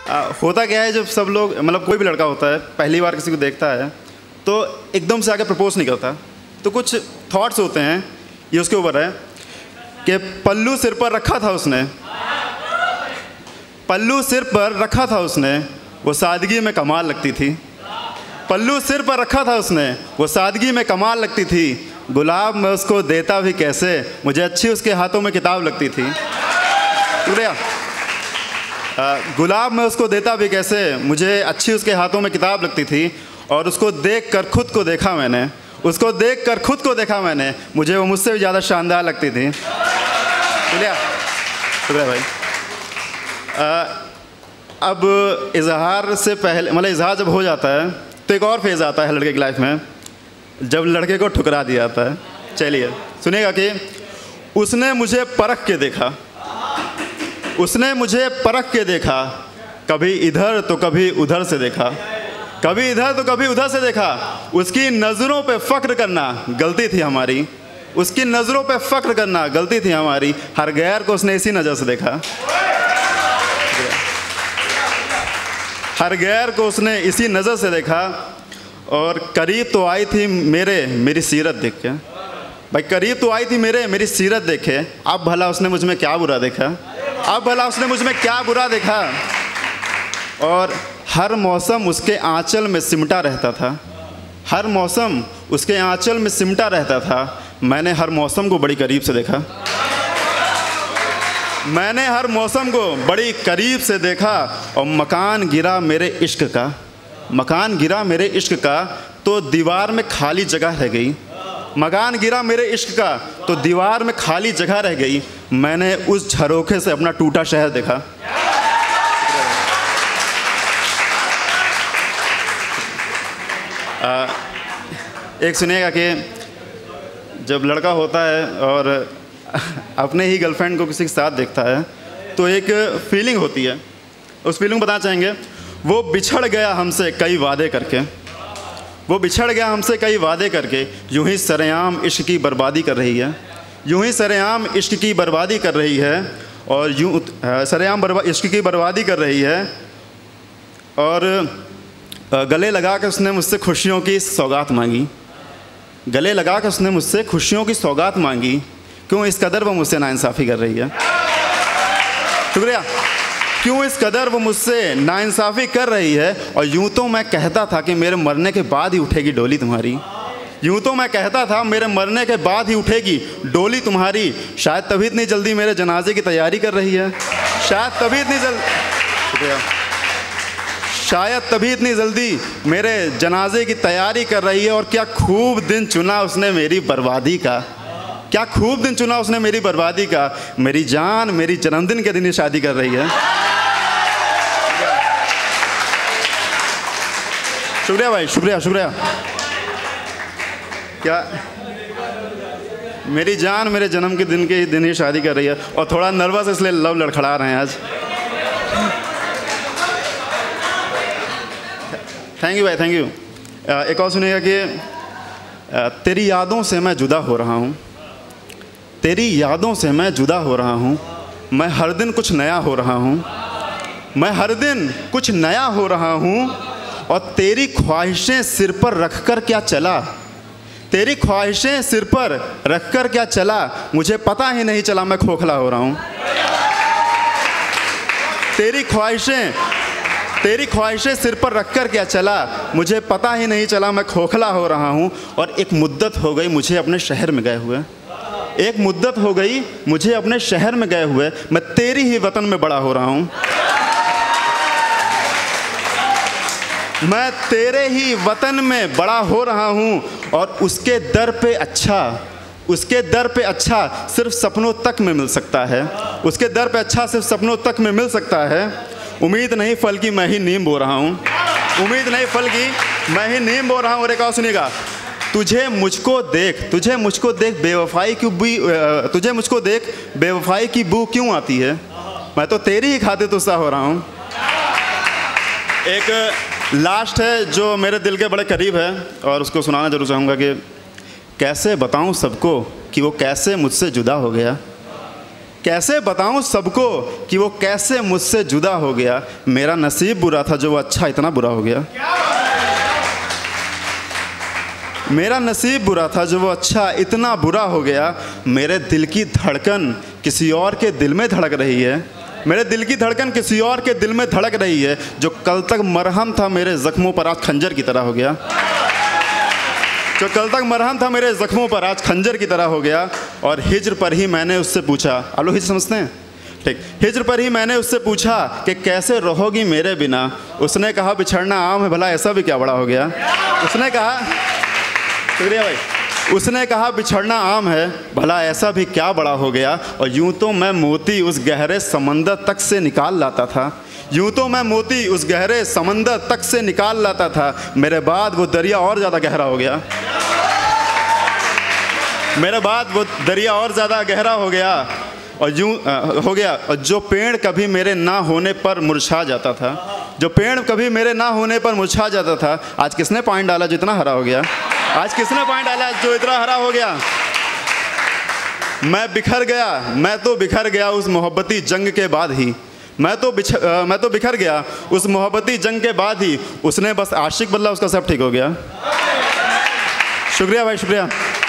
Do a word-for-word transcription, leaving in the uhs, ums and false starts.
आ, होता क्या है, जब सब लोग मतलब कोई भी लड़का होता है पहली बार किसी को देखता है तो एकदम से आके प्रपोज नहीं करता, तो कुछ थॉट्स होते हैं, ये उसके ऊपर है कि पल्लू सिर पर रखा था उसने, पल्लू सिर पर रखा था उसने, वो सादगी में कमाल लगती थी। पल्लू सिर पर रखा था उसने, वो सादगी में कमाल लगती थी। गुलाब मैं उसको देता भी कैसे, मुझे अच्छी उसके हाथों में किताब लगती थी। शुक्रिया। गुलाब मैं उसको देता भी कैसे, मुझे अच्छी उसके हाथों में किताब लगती थी। और उसको देख कर खुद को देखा मैंने, उसको देख कर खुद को देखा मैंने, मुझे वो मुझसे भी ज़्यादा शानदार लगती थी। शुक्रिया शुक्रिया भाई। आ, अब इजहार से पहले मतलब इजहार जब हो जाता है तो एक और फेज़ आता है लड़के की लाइफ में, जब लड़के को ठुकरा दिया जाता है। चलिए सुनिएगा कि उसने मुझे परख के देखा, उसने मुझे परख के देखा, कभी इधर तो कभी उधर से देखा, कभी इधर तो कभी उधर से देखा। उसकी नज़रों पे फ़ख्र करना गलती थी हमारी, उसकी नज़रों पे फ़ख्र करना गलती थी हमारी। हर गैर को उसने इसी नज़र से देखा, हर गैर को उसने इसी नज़र से देखा। और करीब तो आई थी मेरे मेरी सीरत देख के, भाई करीब तो आई थी मेरे मेरी सीरत देखे। अब भला उसने मुझ में क्या बुरा देखा, अब भला उसने मुझ में क्या बुरा देखा। और हर मौसम उसके आंचल में सिमटा रहता था, हर मौसम उसके आंचल में सिमटा रहता था। मैंने हर मौसम को बड़ी करीब से देखा, मैंने हर मौसम को बड़ी करीब से देखा। और मकान गिरा मेरे इश्क का, मकान गिरा मेरे इश्क का तो दीवार में खाली जगह रह गई, मकान गिरा मेरे इश्क का तो दीवार में खाली जगह रह गई। मैंने उस झरोखे से अपना टूटा शहर देखा। आ, एक सुनिएगा कि जब लड़का होता है और अपने ही गर्लफ्रेंड को किसी के साथ देखता है तो एक फीलिंग होती है, उस फीलिंग को बताना चाहेंगे। वो बिछड़ गया हमसे कई वादे करके, वो बिछड़ गया हमसे कई वादे करके, यूं ही सरेआम इश्क की बर्बादी कर रही है, यूं ही सरेआम इश्क की बर्बादी कर रही है। और यूं सरेआम बर्बा इश्क की बर्बादी कर रही है। और गले लगा कर उसने मुझसे खुशियों की सौगात मांगी, गले लगा कर उसने मुझसे खुशियों की सौगात मांगी। क्यों इस कदर वो मुझसे नाइंसाफ़ी कर रही है। शुक्रिया। क्यों इस कदर वो मुझसे नाइंसाफ़ी कर रही है। और यूं तो मैं कहता था कि मेरे मरने के बाद ही उठेगी डोली तुम्हारी, यूं तो मैं कहता था मेरे मरने के बाद ही उठेगी डोली तुम्हारी। शायद तभी इतनी जल्दी मेरे जनाजे की तैयारी कर रही है, शायद तभी इतनी जल्दी शुक्रिया शायद तभी इतनी जल्दी मेरे जनाजे की तैयारी कर रही है। और क्या खूब दिन चुना उसने मेरी बर्बादी का, क्या खूब दिन चुना उसने मेरी बर्बादी का। मेरी जान मेरी जन्मदिन के दिन ही शादी कर रही है। शुक्रिया भाई, शुक्रिया शुक्रिया। क्या मेरी जान मेरे जन्म के दिन के दिन ही शादी कर रही है। और थोड़ा नर्वस इसलिए लव लड़खड़ा रहे हैं आज। थैंक यू भाई, थैंक यू। एक और सुनिएगा कि तेरी यादों से मैं जुदा हो रहा हूँ, तेरी यादों से मैं जुदा हो रहा हूँ। मैं हर दिन कुछ नया हो रहा हूँ, मैं हर दिन कुछ नया हो रहा हूँ। और तेरी ख्वाहिशें सिर पर रख कर क्या चला, तेरी ख्वाहिशें सिर पर रख कर क्या चला। मुझे पता ही नहीं चला मैं खोखला हो रहा हूँ। तेरी ख्वाहिशें तेरी ख्वाहिशें सिर पर रख कर क्या चला, मुझे पता ही नहीं चला मैं खोखला हो रहा हूँ। और एक मुद्दत हो गई मुझे अपने शहर में गए हुए, एक मुद्दत हो गई मुझे अपने शहर में गए हुए। मैं तेरी ही वतन में बड़ा हो रहा हूँ, मैं तेरे ही वतन में बड़ा हो रहा हूँ। और उसके दर पे अच्छा, उसके दर पे अच्छा सिर्फ सपनों तक में मिल सकता है, उसके दर पे अच्छा सिर्फ सपनों तक में मिल सकता है। उम्मीद नहीं फल की मैं ही नीम बो रहा हूँ, उम्मीद नहीं फल की मैं ही नीम बो रहा हूँ। और एक और सुनिएगा, तुझे मुझको देख, तुझे मुझको देख बेवफाई की बू, तुझे मुझको देख बेवफाई की बू क्यों आती है। मैं तो तेरी ही खातिर तुस्सा हो रहा हूँ। एक लास्ट है जो मेरे दिल के बड़े करीब है और उसको सुनाना जरूर चाहूँगा कि कैसे बताऊँ सबको कि वो कैसे मुझसे जुदा हो गया, कैसे बताऊं सबको कि वो कैसे मुझसे जुदा हो गया। मेरा नसीब बुरा था जो वो अच्छा इतना बुरा हो गया। मेरा नसीब बुरा था जो वो अच्छा इतना बुरा हो गया। मेरे दिल की धड़कन किसी और के दिल में धड़क रही है। मेरे दिल की धड़कन किसी और के दिल में धड़क रही है। जो कल तक मरहम था मेरे जख्मों पर आज खंजर की तरह हो गया। जो कल तक मरहम था मेरे जख्मों पर आज खंजर की तरह हो गया। और हिज्र पर ही मैंने उससे पूछा, आप लोग हिज्र समझते हैं? ठीक, हिज्र पर ही मैंने उससे पूछा कि कैसे रहोगी मेरे बिना। उसने कहा बिछड़ना आम है, भला ऐसा भी क्या बड़ा हो गया। उसने कहा, शुक्रिया भाई। उसने कहा बिछड़ना आम है, भला ऐसा भी क्या बड़ा हो गया। और यूं तो मैं मोती उस गहरे समंदर तक से निकाल लाता था। यूं तो मैं मोती उस गहरे समंदर तक से निकाल लाता था। मेरे बाद वो दरिया और ज़्यादा गहरा हो गया। मेरे बाद वो दरिया और ज़्यादा गहरा हो गया और यूं हो गया। और जो पेड़ कभी मेरे ना होने पर मुरझा जाता था, जो पेड़ कभी मेरे ना होने पर मुरझा जाता था, आज किसने पानी डाला जो इतना हरा हो गया। आज किसने पानी डाला जो इतना हरा हो गया। मैं बिखर गया, मैं तो बिखर गया उस मोहब्बती जंग के बाद ही। मैं तो बिछ आ, मैं तो बिखर गया उस मोहब्बती जंग के बाद ही। उसने बस आशिक बदला, उसका सब ठीक हो गया। शुक्रिया भाई, शुक्रिया।